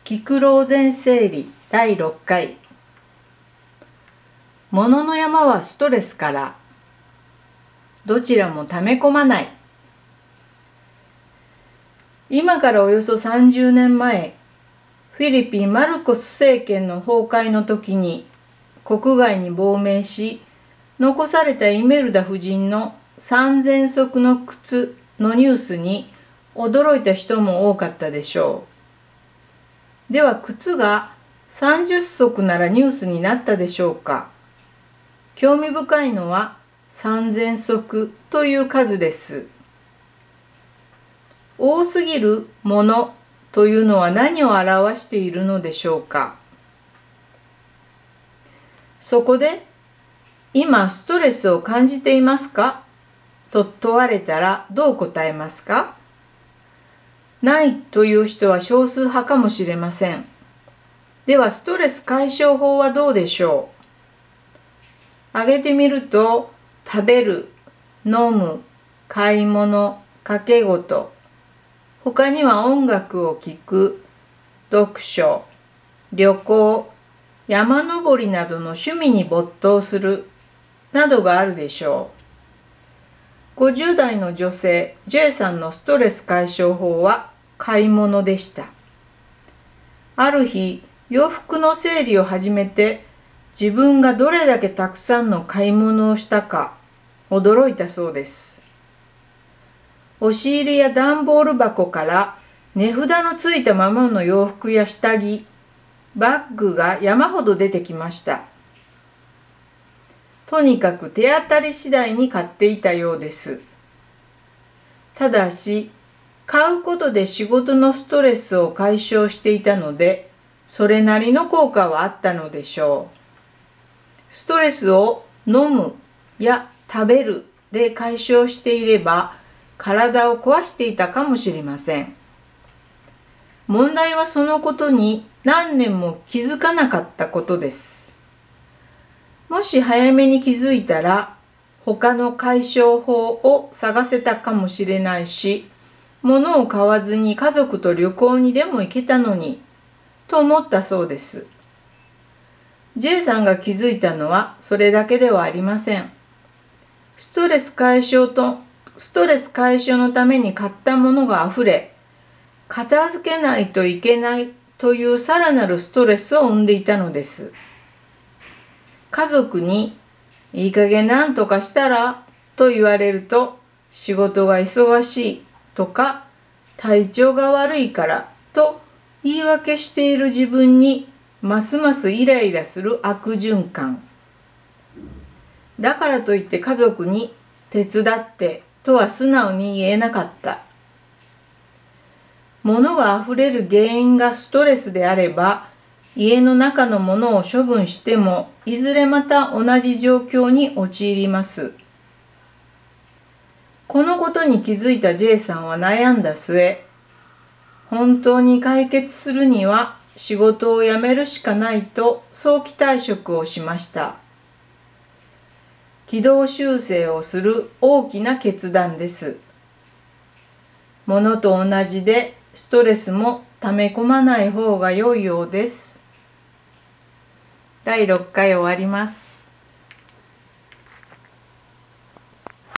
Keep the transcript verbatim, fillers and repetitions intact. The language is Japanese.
聞く老前整理だいろっかい。物の山はストレスから。どちらも溜め込まない。今からおよそさんじゅうねんまえ、フィリピンマルコス政権の崩壊の時に国外に亡命し、残されたイメルダ夫人のさんぜんそくの靴のニュースに驚いた人も多かったでしょう。では靴がさんじゅっそくならニュースになったでしょうか。興味深いのはさんぜんそくという数です。多すぎるものというのは何を表しているのでしょうか。そこで、今ストレスを感じていますかと問われたらどう答えますか。ないという人は少数派かもしれません。ではストレス解消法はどうでしょう。挙げてみると、食べる、飲む、買い物、掛け事、他には音楽を聴く、読書、旅行、山登りなどの趣味に没頭するなどがあるでしょう。ごじゅうだいの女性 J さんのストレス解消法は買い物でした。ある日、洋服の整理を始めて自分がどれだけたくさんの買い物をしたか驚いたそうです。押し入れや段ボール箱から値札のついたままの洋服や下着、バッグが山ほど出てきました。とにかく手当たり次第に買っていたようです。ただし、買うことで仕事のストレスを解消していたので、それなりの効果はあったのでしょう。ストレスを飲むや食べるで解消していれば、体を壊していたかもしれません。問題はそのことに何年も気づかなかったことです。もし早めに気づいたら、他の解消法を探せたかもしれないし、物を買わずに家族と旅行にでも行けたのに、と思ったそうです。J さんが気づいたのはそれだけではありません。ストレス解消と、ストレス解消のために買ったものがあふれ、片付けないといけないというさらなるストレスを生んでいたのです。家族にいい加減なんとかしたらと言われると、仕事が忙しいとか体調が悪いからと言い訳している自分にますますイライラする悪循環。だからといって家族に手伝ってとは素直に言えなかった。物があふれる原因がストレスであれば、家の中のものを処分してもいずれまた同じ状況に陥ります。このことに気づいた J さんは悩んだ末、本当に解決するには仕事を辞めるしかないと早期退職をしました。軌道修正をする大きな決断です。物と同じでストレスも溜め込まない方が良いようです。だいろっかい終わります。